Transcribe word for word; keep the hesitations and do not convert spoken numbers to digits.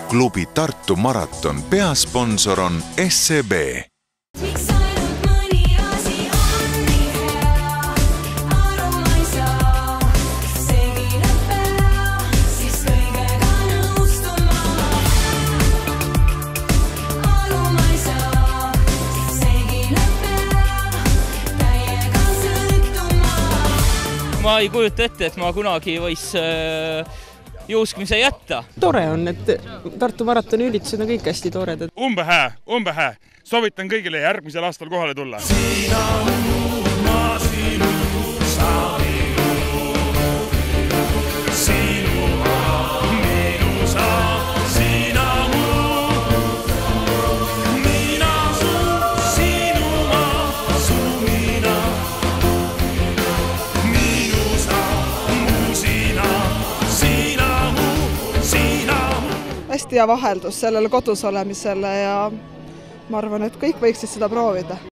klubi Tartu Maraton peasponsor on S E B. Ma ei kujuta ette, et ma kunagi võis juuskmise jätta. Tore on, et Tartu Maratoni üritused on kõik hästi toredad. Umbe hää, umbe hää. Soovitan kõigile järgmisel aastal kohale tulla. Hästi hea vaheldus sellele kodus olemisele ja ma arvan, et kõik võiksid seda proovida.